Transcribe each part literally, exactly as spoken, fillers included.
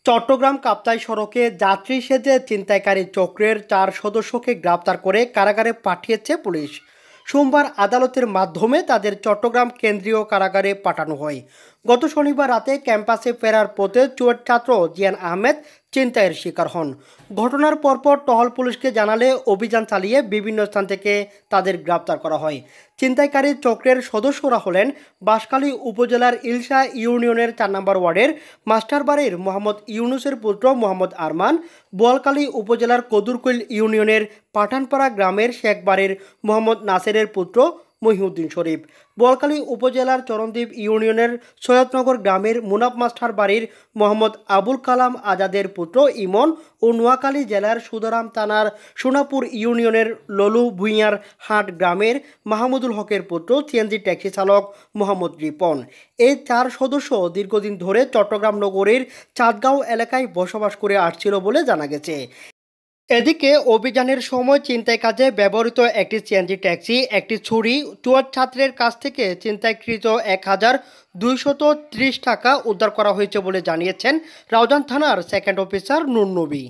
চট্টগ্রাম কাপ্তাই সড়কে যাত্রী সেজে ছিনতাইকারী চক্রের চার সদস্যকে গ্রেপ্তার করে কারাগারে পাঠিয়েছে পুলিশ। সোমবার আদালতের মাধ্যমে তাদের চট্টগ্রাম কেন্দ্রীয় কারাগারে পাঠানো হয়। গত শনিবার রাতে ক্যাম্পাসে ফেরার পথে চুয়েট ছাত্র জিয়ান আহমেদ ছিনতাইয়ের শিকার হন। ঘটনার পরপর টহল পুলিশকে জানালে অভিযান চালিয়ে বিভিন্ন স্থান থেকে তাদের গ্রেপ্তার করা হয়। ছিনতাইকারী চক্রের সদস্যরা হলেন বাঁশখালী উপজেলার ইলশা ইউনিয়নের চার নম্বর ওয়ার্ডের মাস্টারবাড়ির মোহাম্মদ ইউনুসের পুত্র মোহাম্মদ আরমান, বোয়ালখালী উপজেলার কদুরকুল ইউনিয়নের পাঠানপাড়া গ্রামের শেখবাড়ির মোহাম্মদ নাসেরের পুত্র মহিউদ্দিন শরীফ, বোয়ালখালী উপজেলার চরণদ্বীপ ইউনিয়নের সৈয়দনগর গ্রামের মুনাফ মাস্টার বাড়ির মোহাম্মদ আবুল কালাম আজাদের পুত্র ইমন ও নোয়াখালী জেলার সুদারাম থানার সোনাপুর ইউনিয়নের ললু ভুঁইয়ার হাট গ্রামের মাহমুদুল হকের পুত্র সিএনজি ট্যাক্সি চালক মোহাম্মদ রিপন। এই চার সদস্য দীর্ঘদিন ধরে চট্টগ্রাম নগরীর চাঁদগাঁও এলাকায় বসবাস করে আসছিল বলে জানা গেছে। এদিকে অভিযানের সময় ছিনতাই কাজে ব্যবহৃত একটি সিএনজি ট্যাক্সি, একটি ছুরি, চুয়াট ছাত্রের কাছ থেকে ছিনতাইকৃত এক হাজার দুইশত ত্রিশ টাকা উদ্ধার করা হয়েছে বলে জানিয়েছেন রাউজান থানার সেকেন্ড অফিসার নূর নবী।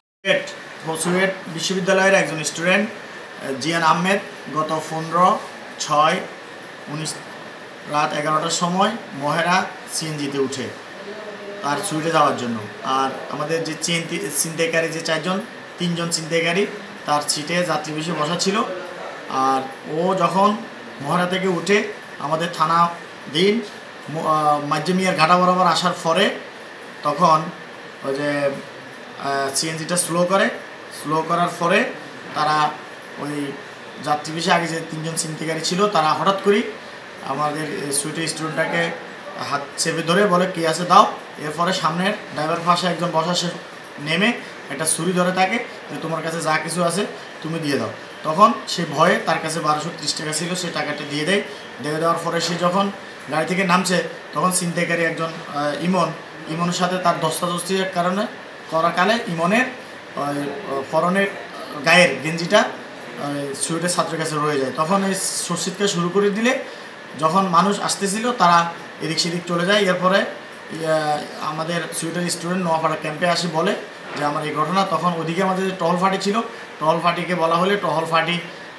চুয়েট বিশ্ববিদ্যালয়ের একজন স্টুডেন্ট জিয়ান আহমেদ গত পনেরো ছয় উনিশ রাত এগারোটার সময় মহেরা সিএনজিতে উঠে তার চুয়েটে যাওয়ার জন্য। আর আমাদের যে ছিনতাইকারী যে চারজন তিনজন ছিনতাইকারী তার সিটে যাত্রী বেশি বসা ছিল। আর ও যখন মহড়া থেকে উঠে আমাদের থানা দিন মাজ্জমিয়ার ঘাটা বরাবর আসার পরে তখন ওই যে সিএনজিটা স্লো করে স্লো করার পরে তারা ওই যাত্রী বেশি আগে যে তিনজন ছিনতাইকারী ছিল তারা হঠাৎ করে আমাদের সুইটের স্টুডেন্টটাকে হাত চেপে ধরে বলে কে আছে দাও। এরপরে সামনের ড্রাইভার পাশে একজন বসা সে নেমে একটা ছুরি ধরে থাকে যে তোমার কাছে যা কিছু আছে তুমি দিয়ে দাও। তখন সে ভয়ে তার কাছে বারোশো ত্রিশ টাকা ছিল সে টাকাটা দিয়ে দেয়। দিয়ে দেওয়ার পরে সে যখন গাড়ি থেকে নামছে তখন ছিনতাইকারী একজন ইমন ইমনের সাথে তার ধস্তাধস্তির কারণে করাকালে ইমনের পরনের গায়ের গেঞ্জিটা সুইটের ছাত্রের কাছে রয়ে যায়। তখন এই শস্যিতকে শুরু করে দিলে যখন মানুষ আসতেছিল তারা এদিক সেদিক চলে যায়। এরপরে আমাদের সুইটের স্টুডেন্ট নোয়াপাড়া ক্যাম্পে আসি বলে যে আমার এই ঘটনা। তখন ওদিকে আমাদের যে টহল ফাঁটি ছিল টহল ফাঁটিকে বলা হলে টহল ফাঁটি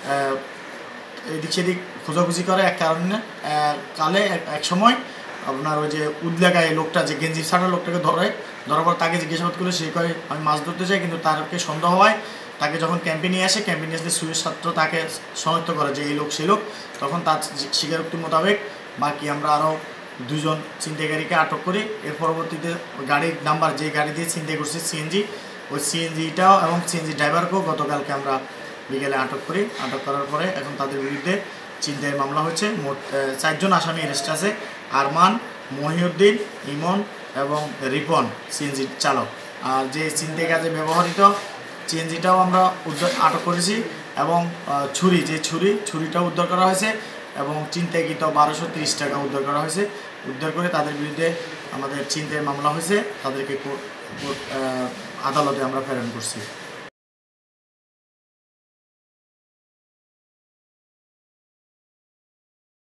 এদিক সেদিক খোঁজাখুঁজি করে। এক কারণে কালে এক সময় আপনার ওই যে উদলা গায়ে লোকটা যে গেঞ্জি ছাড়া লোকটাকে ধরে ধরার পর তাকে জিজ্ঞাসাবাদ করে সে কয় আমি মাছ ধরতে চাই, কিন্তু তারকে সন্দেহ হয়। তাকে যখন ক্যাম্পে নিয়ে আসে ক্যাম্পে নিয়ে আসলে সুইট ছাত্র তাকে শনাক্ত করে যে এই লোক সেই লোক। তখন তার স্বীকারোক্তি মোতাবেক বাকি আমরা আরও দুজন ছিনতাইকারীকে আটক করি। এর পরবর্তীতে গাড়ির নাম্বার যে গাড়ি দিয়ে ছিনতাই করছে সিএনজি ওই সিএনজিটাও এবং সিএনজি ড্রাইভারকেও গতকালকে আমরা বিকেলে আটক করি। আটক করার পরে এখন তাদের বিরুদ্ধে ছিনতাইয়ের মামলা হচ্ছে। মোট চারজন আসামি অ্যারেস্ট আছে, আরমান, মহিউদ্দিন, ইমন এবং রিপন সিএনজি চালক। আর যে ছিনতাই কাজে ব্যবহৃত সিএনজিটাও আমরা উদ্ধার আটক করেছি এবং ছুরি যে ছুরি ছুরিটাও উদ্ধার করা হয়েছে এবং ছিনতাইকৃত বারোশো তিরিশ টাকা উদ্ধার করা হয়েছে। উদ্ধার করে তাদের বিরুদ্ধে আমাদের ছিনতাইয়ের মামলা হয়েছে, তাদেরকে আদালতে আমরা প্রেরণ করছি।